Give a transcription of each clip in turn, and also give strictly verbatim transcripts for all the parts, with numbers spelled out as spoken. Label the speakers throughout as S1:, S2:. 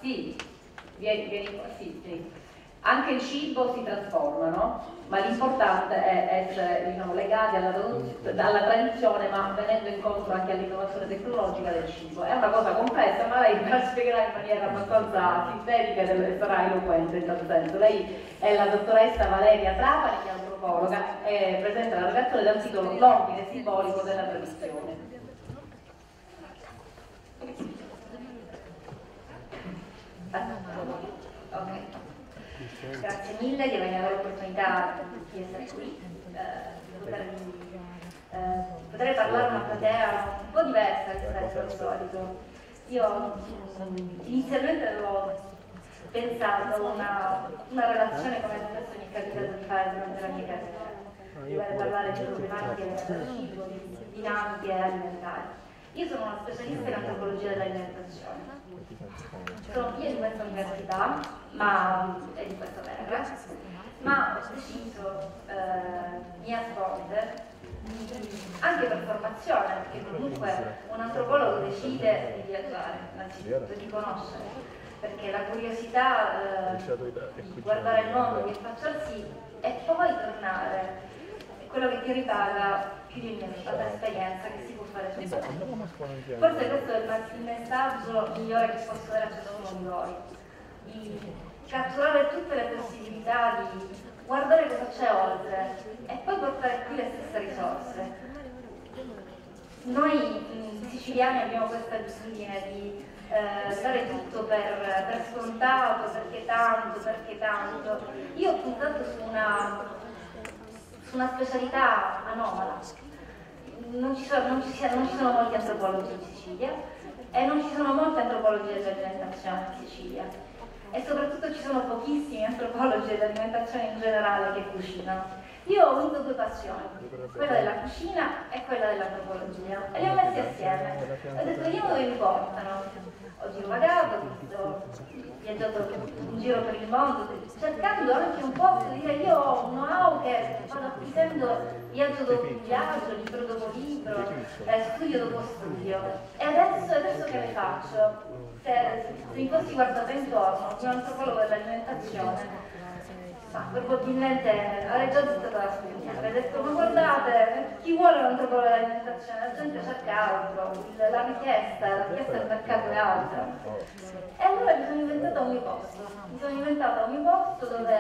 S1: sì, vieni, vieni, sì, sì. Anche il cibo si trasforma, no? Ma l'importante è essere, diciamo, legati alla, alla tradizione, ma venendo incontro anche all'innovazione tecnologica del cibo. È una cosa complessa, ma lei me la spiegherà in maniera abbastanza sintetica e sarà eloquente in tal senso. Lei è la dottoressa Valeria Trapani, che è antropologa, e presenta la relazione dal titolo L'ordine simbolico della tradizione. Ok. Grazie mille di avermi dato l'opportunità di essere qui, eh, di poter, eh, potrei parlare a una platea un po' diversa rispetto al solito. Io inizialmente avevo pensato una, una relazione come spesso mi è capitato di fare durante la mia carriera, di voler parlare di problematiche del cibo, di dinamiche alimentari. Io sono una specialista in antropologia dell'alimentazione. Sono figlia di questa università ma, e di questa terra, ma ho deciso eh, mia svolta anche per formazione, perché comunque un antropologo decide di viaggiare, innanzitutto di conoscere, perché la curiosità eh, di guardare il mondo, di affacciarsi e poi tornare è quello che ti ripaga più di un'altra esperienza che si può fare tutto. Forse questo è il messaggio migliore che posso dare a ciascuno di voi, di catturare tutte le possibilità, di guardare cosa c'è oltre e poi portare qui le stesse risorse. Noi mh, siciliani abbiamo questa abitudine di eh, dare tutto per, per scontato, perché tanto, perché tanto. Io ho puntato su una, su una specialità anomala. Non ci, sono, non, ci sia, non ci sono molti antropologi in Sicilia e non ci sono molte antropologie dell'alimentazione in Sicilia e soprattutto ci sono pochissimi antropologi dell'alimentazione in generale che cucinano. Io ho unito due passioni, quella della cucina e quella dell'antropologia, e le ho messe assieme. Ho detto vediamo dove mi portano. Ho girovagato, ho viaggiato in giro per il mondo, cercando anche un po' di dire io ho un know-how che vado acquisendo viaggio dopo viaggio, libro dopo libro, eh, studio dopo studio. E adesso, adesso che ne faccio? Se, se mi fossi guardata intorno, un antropologo dell'alimentazione, ma probabilmente avrei già buttato la spugna, avrei detto ma guardate, chi vuole un antropologo dell'alimentazione? La gente cerca altro, la richiesta, la richiesta del mercato è altra. E allora mi sono inventata un mio posto, mi sono inventata un mio posto dove,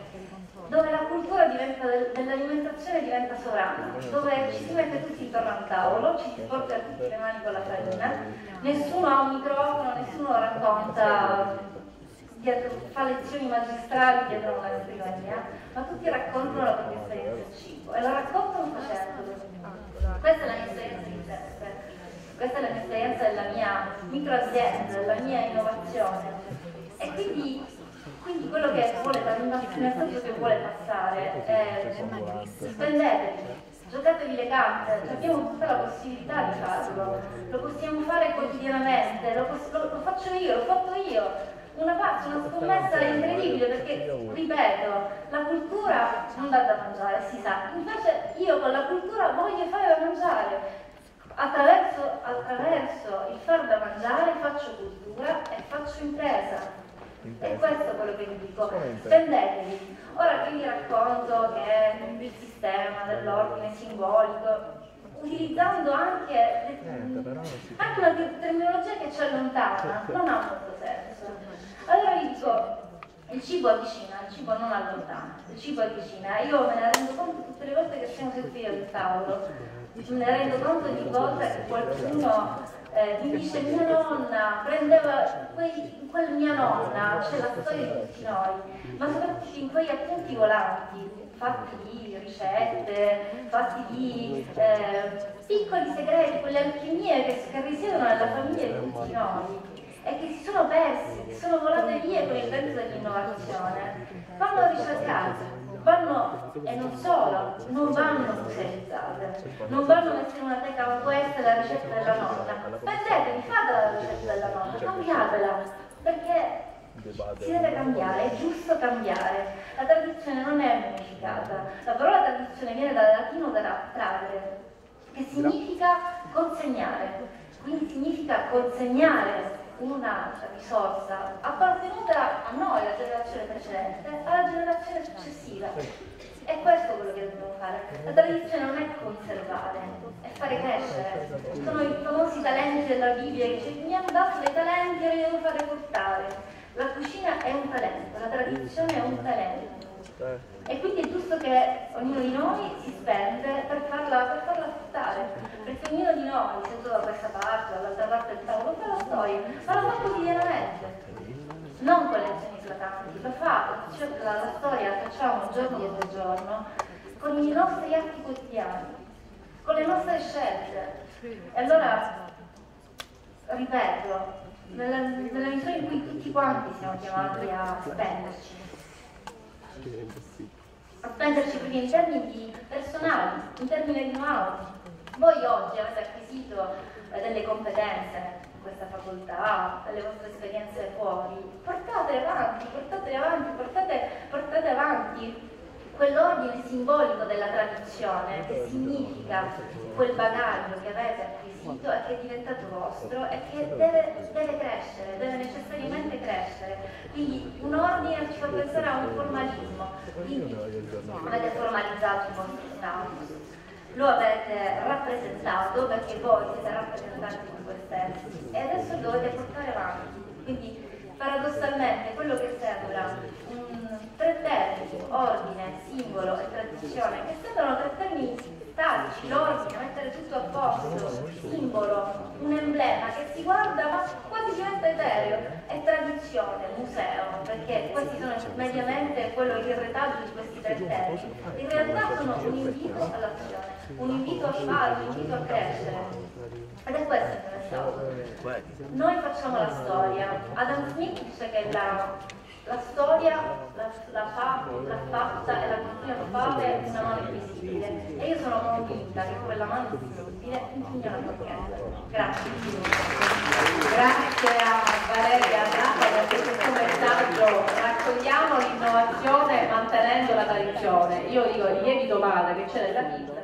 S1: dove la cultura diventa del, dell'alimentazione diventa sovrana, dove ci si mette tutti intorno al tavolo, ci si porta tutti le mani con la farina, nessuno ha un microfono, nessuno racconta, dietro, fa lezioni magistrali dietro una scrivania, ma tutti raccontano la propria esperienza del cibo e la raccontano facendo. Questa è la mia esperienza di teste, questa è la mia esperienza della mia microazienda, della mia innovazione. E quindi, quindi quello che vuole, il messaggio che vuole passare è spendetevi, giocatevi le carte, abbiamo tutta la possibilità di farlo, lo possiamo fare quotidianamente, lo, lo, lo faccio io, l'ho fatto io. Una, una scommessa incredibile perché, ripeto, la cultura non dà da mangiare, si sa, invece io con la cultura voglio fare da mangiare, attraverso, attraverso il far da mangiare faccio cultura e faccio impresa, e questo è quello che vi dico, spendetevi. Ora che vi racconto che il sistema dell'ordine simbolico, utilizzando anche, anche una terminologia che ci allontana, non ha molto senso. Allora vi dico, il cibo avvicina, il cibo non allontana, il cibo avvicina. Io me ne rendo conto tutte le volte che siamo seduti al tavolo, me ne rendo conto ogni volta che qualcuno eh, mi dice mia nonna prendeva quei, quel mia nonna, c'è la storia di tutti noi, ma soprattutto in quei appunti volanti, fatti di ricette, fatti di eh, piccoli segreti, quelle alchimie che, che risiedono nella famiglia di tutti noi e che si sono persi, che sono volate via con il vento dell'innovazione, vanno ricercate, vanno, e non solo, non vanno socializzate, non vanno messe in una teca, ma questa è la ricetta della nonna, spendetevi, fate la ricetta della nonna, cambiatela, perché si deve cambiare, è giusto cambiare. La tradizione non è unificata. La parola tradizione viene dal latino tradere, che significa consegnare. Quindi significa consegnare una risorsa appartenuta a noi, alla generazione precedente, alla generazione successiva. È questo quello che dobbiamo fare. La tradizione non è conservare, è fare crescere. Sono i famosi talenti della Bibbia che dice mi hanno dato dei talenti e li devo fare portare. La cucina è un talento, la tradizione è un talento. E quindi è giusto che ognuno di noi si spende per farla, per farla fruttare, perché ognuno di noi, seduto da questa parte, dall'altra parte del tavolo, fa la storia, ma la fa quotidianamente, non con lezioni eclatanti, la fa, cioè la, la storia la facciamo giorno dopo giorno, con i nostri atti quotidiani, con le nostre scelte. E allora, ripeto, nella, nella misura in cui tutti quanti siamo chiamati a spenderci, a spenderci perché in termini di personali, in termini di know-how. Voi oggi avete acquisito eh, delle competenze in questa facoltà, delle vostre esperienze fuori, portatele avanti, portatele avanti, portate, portate avanti quell'ordine simbolico della tradizione, che significa quel bagaglio che avete acquisito e che è diventato vostro e che deve, deve crescere, deve necessariamente crescere. Quindi un ordine ci fa pensare a un formalismo, quindi avete formalizzato il vostro status, lo avete rappresentato perché voi siete rappresentanti di voi stessi e adesso lo dovete portare avanti. Quindi paradossalmente quello che sembra um, tre termini, ordine, simbolo e tradizione, che sembrano tre termini statici, l'ordine, mettere tutto a posto, simbolo, un emblema che si guarda ma quasi diventa etereo, è tradizione, museo, perché questi sono mediamente quello il retaggio di questi tre termini. In realtà sono un invito all'azione, un invito a fare, un invito a crescere. Ed è questo il messaggio. Noi facciamo la storia. Adam Smith dice che la, la storia la, la fa, l'ha fatta e la continua a fare una mano invisibile. E io sono convinta che quella mano invisibile impugna la forchetta. Grazie.
S2: Grazie a Valeria Arnata per questo messaggio. Raccogliamo l'innovazione mantenendo la tradizione. Io dico il lievito madre che c'è nella pizza.